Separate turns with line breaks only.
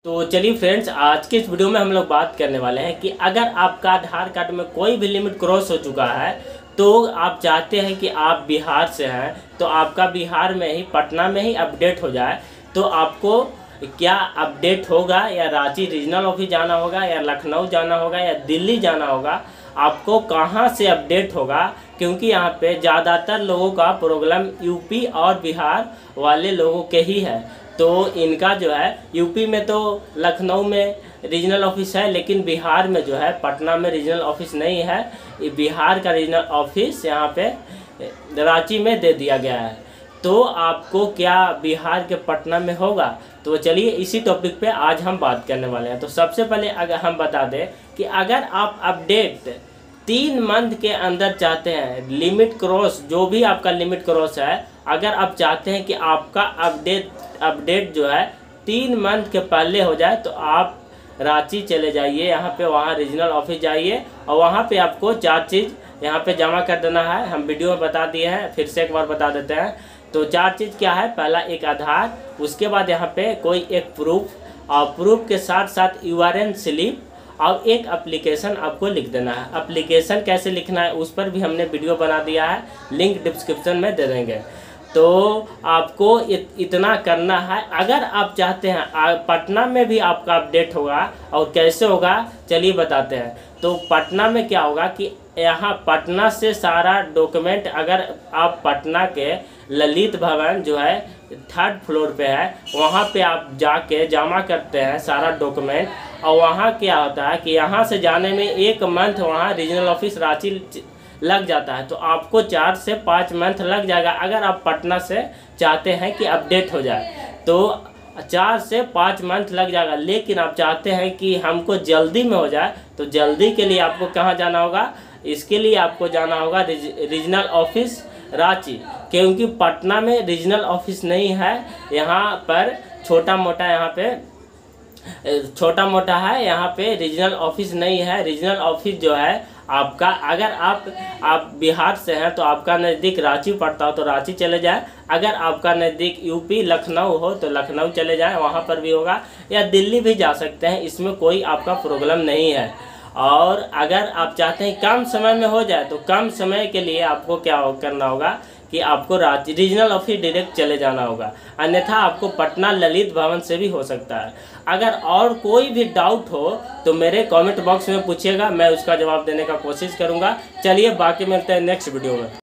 तो चलिए फ्रेंड्स, आज के इस वीडियो में हम लोग बात करने वाले हैं कि अगर आपका आधार कार्ड में कोई भी लिमिट क्रॉस हो चुका है तो आप चाहते हैं कि आप बिहार से हैं तो आपका बिहार में ही पटना में ही अपडेट हो जाए, तो आपको क्या अपडेट होगा, या रांची रीजनल ऑफिस जाना होगा, या लखनऊ जाना होगा, या दिल्ली जाना होगा, आपको कहां से अपडेट होगा? क्योंकि यहाँ पे ज़्यादातर लोगों का प्रॉब्लम यूपी और बिहार वाले लोगों के ही है। तो इनका जो है यूपी में तो लखनऊ में रीजनल ऑफिस है, लेकिन बिहार में जो है पटना में रीजनल ऑफिस नहीं है। बिहार का रीजनल ऑफिस यहाँ पे रांची में दे दिया गया है। तो आपको क्या बिहार के पटना में होगा? तो चलिए इसी टॉपिक पे आज हम बात करने वाले हैं। तो सबसे पहले अगर हम बता दें कि अगर आप अपडेट 3 मंथ के अंदर चाहते हैं, लिमिट क्रॉस जो भी आपका लिमिट क्रॉस है, अगर आप चाहते हैं कि आपका अपडेट जो है 3 मंथ के पहले हो जाए, तो आप रांची चले जाइए, यहाँ पे वहाँ रीजनल ऑफिस जाइए और वहाँ पे आपको 4 चीज़ यहाँ पे जमा कर देना है। हम वीडियो में बता दिए हैं, फिर से एक बार बता देते हैं। तो 4 चीज़ क्या है? पहला एक आधार, उसके बाद यहाँ पे कोई एक प्रूफ, और प्रूफ के साथ साथ यूआरएन स्लिप और एक एप्लीकेशन आपको लिख देना है। एप्लीकेशन कैसे लिखना है उस पर भी हमने वीडियो बना दिया है, लिंक डिस्क्रिप्शन में दे देंगे। तो आपको इतना करना है। अगर आप चाहते हैं पटना में भी आपका अपडेट होगा, और कैसे होगा चलिए बताते हैं। तो पटना में क्या होगा कि यहाँ पटना से सारा डॉक्यूमेंट, अगर आप पटना के ललित भवन जो है 3rd फ्लोर पे है, वहाँ पे आप जाके जमा करते हैं सारा डॉक्यूमेंट। और वहाँ क्या होता है कि यहाँ से जाने में 1 मंथ वहाँ रीजनल ऑफिस रांची लग जाता है। तो आपको 4 से 5 मंथ लग जाएगा अगर आप पटना से चाहते हैं कि अपडेट हो जाए, तो 4 से 5 मंथ लग जाएगा। लेकिन आप चाहते हैं कि हमको जल्दी में हो जाए, तो जल्दी के लिए आपको कहाँ जाना होगा? इसके लिए आपको जाना होगा रीजनल ऑफिस रांची, क्योंकि पटना में रीजनल ऑफिस नहीं है। यहाँ पर छोटा मोटा है, यहाँ पे रीजनल ऑफिस नहीं है। रीजनल ऑफिस जो है आपका, अगर आप बिहार से हैं तो आपका नज़दीक रांची पड़ता हो तो रांची चले जाए। अगर आपका नज़दीक यूपी लखनऊ हो तो लखनऊ चले जाएं, वहाँ पर भी होगा, या दिल्ली भी जा सकते हैं, इसमें कोई आपका प्रॉब्लम नहीं है। और अगर आप चाहते हैं कम समय में हो जाए, तो कम समय के लिए आपको क्या करना होगा कि आपको रांची रीजनल ऑफिस डायरेक्ट चले जाना होगा, अन्यथा आपको पटना ललित भवन से भी हो सकता है। अगर और कोई भी डाउट हो तो मेरे कमेंट बॉक्स में पूछिएगा, मैं उसका जवाब देने का कोशिश करूंगा। चलिए बाकी मिलते हैं नेक्स्ट वीडियो में।